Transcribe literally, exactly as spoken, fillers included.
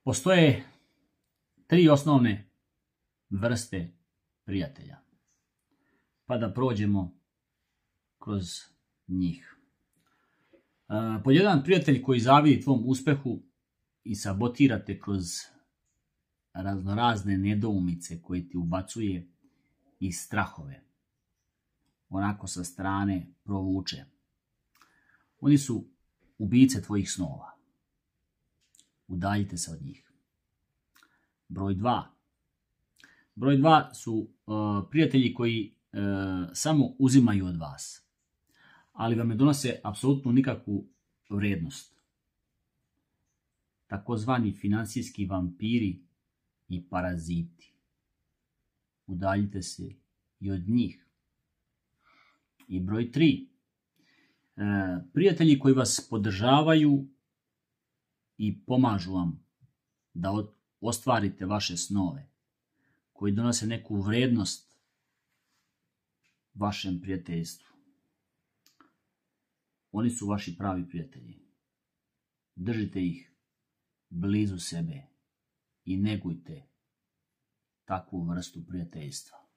Postoje tri osnovne vrste prijatelja, pa da prođemo kroz njih. Pod jedan, prijatelj koji zavidi tvom uspehu i sabotirate kroz raznorazne nedoumice koje ti ubacuje i strahove. Onako sa strane provuče. Oni su ubice tvojih snova. Udaljite se od njih. Broj dva. Broj dva su uh, prijatelji koji uh, samo uzimaju od vas, ali vam ne donose apsolutno nikakvu vrijednost. Takozvani financijski vampiri i paraziti. Udaljite se i od njih. I broj tri. Uh, prijatelji koji vas podržavaju i pomažu vam da ostvarite vaše snove, koji donose neku vrijednost vašem prijateljstvu. Oni su vaši pravi prijatelji. Držite ih blizu sebe i negujte takvu vrstu prijateljstva.